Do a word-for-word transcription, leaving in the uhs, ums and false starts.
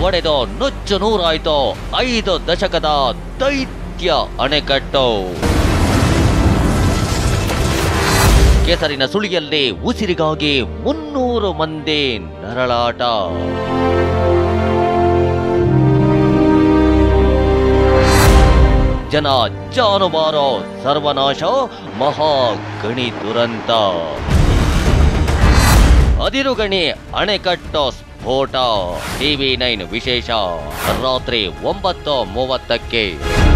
ಒಡೆದು ನುಚ್ಚು ನೂರಾಯ್ತು ಐದು ದಶಕದ ದೈತ್ಯ ಅಣೆಕಟ್ಟು. ಕೆಸರಿನ ಸುಳಿಯಲ್ಲಿ ಉಸಿರಿಗಾಗಿ ಮುನ್ನೂರು ಮಂದಿ ನರಳಾಟ. ಜನ ಜಾನುವಾರು ಸರ್ವನಾಶ, ಮಹಾಗಣಿ ದುರಂತ. ಅದಿರುಗಣಿ ಅಣೆಕಟ್ಟು ಸ್ಫೋಟ. ಟಿವಿ ನೈನ್ ವಿಶೇಷ ರಾತ್ರಿ ಒಂಬತ್ತು ಮೂವತ್ತಕ್ಕೆ.